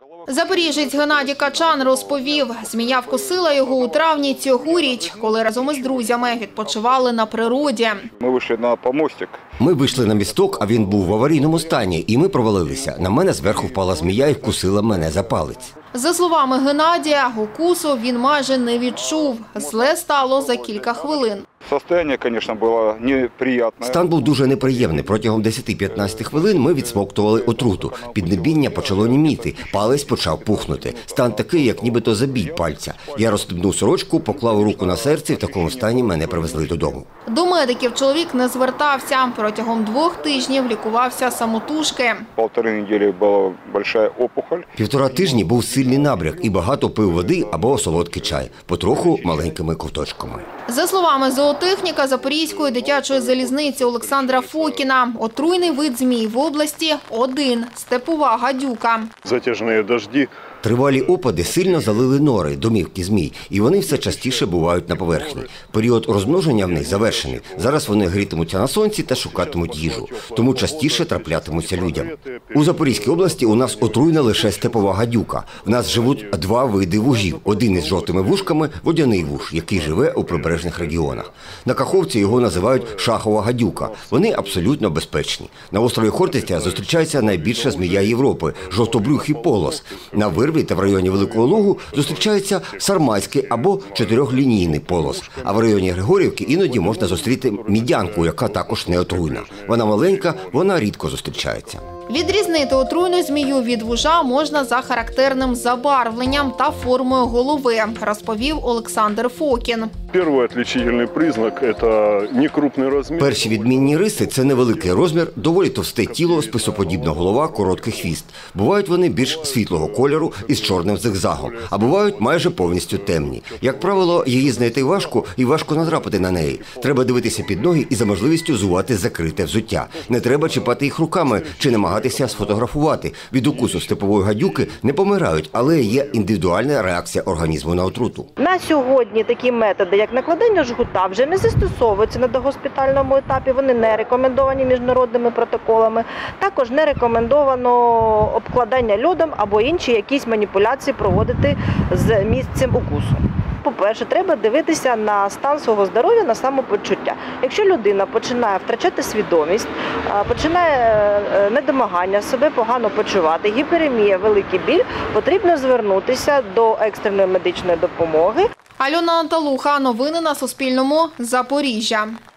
Запоріжець Геннадій Качан розповів, змія вкусила його у травні цьогоріч, коли разом із друзями відпочивали на природі. Ми вийшли на помостик. Ми вийшли на місток, а він був в аварійному стані, і ми провалилися. На мене зверху впала змія і вкусила мене за палець. За словами Геннадія, укусу він майже не відчув. Зле стало за кілька хвилин. Состояние, конечно, было неприятное. Стан був дуже неприємний. Протягом 10-15 хвилин ми відсмоктували отруту. Піднебіння почало німіти, палець почав пухнути. Стан такий, як нібито забій пальця. Я розстебнув сорочку, поклав руку на серце і в такому стані мене привезли додому. До медиків чоловік не звертався. Протягом 2 тижнів лікувався самотужки. 1,5 недели була велика опухоль. 1,5 тижні був сильний набряк і багато пив води або солодкий чай. Потроху маленькими ковточками. За словами зоотехніка Запорізької дитячої залізниці Олександра Фокіна, отруйний вид змій в області – один – степова гадюка. Затяжні дощі. Тривалі опади сильно залили нори, домівки змій, і вони все частіше бувають на поверхні. Період розмноження в них завершений. Зараз вони грітимуться на сонці та шукатимуть їжу, тому частіше траплятимуться людям. У Запорізькій області у нас отруйна лише степова гадюка. В нас живуть 2 види вужів. Один із жовтими вушками – водяний вуж, який живе у прибережних регіонах. На Каховці його називають шахова гадюка. Вони абсолютно безпечні. На острові Хортиця зустрічається найбільша змія Європи – жовтобрюхий полос. На Вирві та в районі Великого Лугу зустрічається сарматський або 4-лінійний полос. А в районі Григорівки іноді можна зустріти мідянку, яка також не отруйна. Вона маленька, вона рідко зустрічається. Відрізнити отруйну змію від вужа можна за характерним забарвленням та формою голови, розповів Олександр Фокін. Перший відрізнявчий признак – це некрупний розмір. Перші відмінні риси – це невеликий розмір, доволі товсте тіло, списоподібна голова, короткий хвіст. Бувають вони більш світлого кольору із чорним зигзагом, а бувають майже повністю темні. Як правило, її знайти важко і важко натрапити на неї. Треба дивитися під ноги і за можливістю взувати закрите взуття. Не треба чіпати їх руками чи намагатися сфотографувати. Від укусу степової гадюки не помирають, але є індивідуальна реакція організму на отруту. На сьогодні такі методи, як накладення жгута, вже не застосовуються на догоспітальному етапі. Вони не рекомендовані міжнародними протоколами. Також не рекомендовано обкладання льодом або інші якісь маніпуляції проводити з місцем укусу. По-перше, треба дивитися на стан свого здоров'я, на самопочуття. Якщо людина починає втрачати свідомість, починає недомагання, себе погано почувати, гіперемія, великий біль, потрібно звернутися до екстреної медичної допомоги. Альона Анталуха, новини на Суспільному, Запоріжжя.